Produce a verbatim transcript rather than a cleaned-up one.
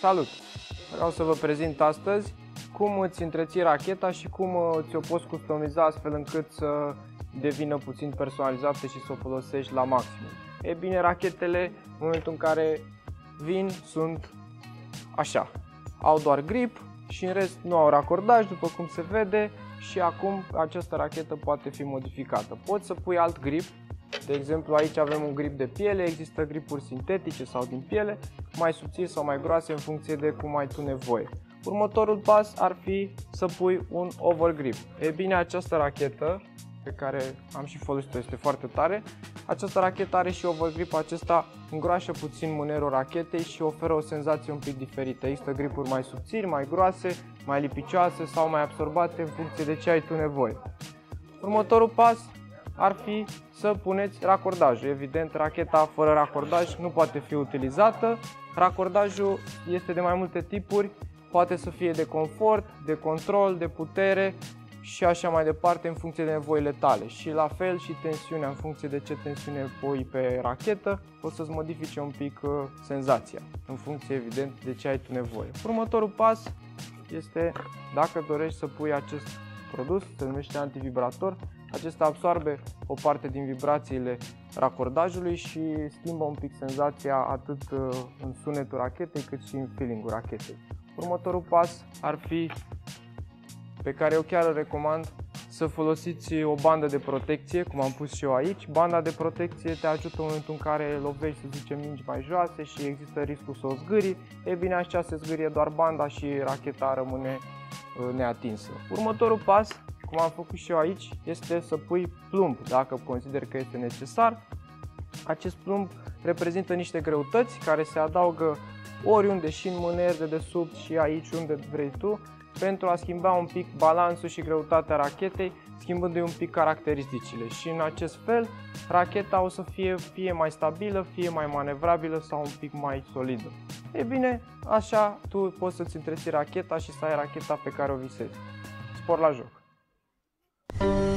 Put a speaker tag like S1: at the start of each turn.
S1: Salut! Vreau să vă prezint astăzi cum îți întreții racheta și cum ți-o poți customiza astfel încât să devină puțin personalizată și să o folosești la maximum. E bine, rachetele, în momentul în care vin, sunt așa. Au doar grip și în rest nu au racordaj, după cum se vede, și acum această rachetă poate fi modificată. Poți să pui alt grip. De exemplu, aici avem un grip de piele, există gripuri sintetice sau din piele, mai subțiri sau mai groase în funcție de cum ai tu nevoie. Următorul pas ar fi să pui un overgrip. E bine, această rachetă, pe care am și folosit-o, este foarte tare. Această rachetă are și overgrip, acesta îngroașă puțin mânerul rachetei și oferă o senzație un pic diferită. Există gripuri mai subțiri, mai groase, mai lipicioase sau mai absorbate în funcție de ce ai tu nevoie. Următorul pas ar fi să puneți racordajul. Evident, racheta fără racordaj nu poate fi utilizată. Racordajul este de mai multe tipuri, poate să fie de confort, de control, de putere și așa mai departe în funcție de nevoile tale. Și la fel și tensiunea, în funcție de ce tensiune pui pe rachetă, o să-ți modifice un pic uh, senzația, în funcție evident de ce ai tu nevoie. Următorul pas este, dacă dorești să pui acest produs, se numește antivibrator. Acesta absorbe o parte din vibrațiile racordajului și schimbă un pic senzația atât în sunetul rachetei cât și în feeling-ul rachetei. Următorul pas ar fi, pe care eu chiar îl recomand, să folosiți o bandă de protecție, cum am pus și eu aici. Banda de protecție te ajută în momentul în care lovești, să zicem, mingi mai joase și există riscul să o zgârii. E bine, așa se zgârie doar banda și racheta rămâne neatinsă. Următorul pas, cum am făcut și eu aici, este să pui plumb, dacă consider că este necesar. Acest plumb reprezintă niște greutăți care se adaugă oriunde, și în mâner, de desubt și aici unde vrei tu, pentru a schimba un pic balansul și greutatea rachetei, schimbându-i un pic caracteristicile. Și în acest fel, racheta o să fie fie mai stabilă, fie mai manevrabilă sau un pic mai solidă. E bine, așa tu poți să-ți întreții racheta și să ai racheta pe care o visezi. Spor la joc!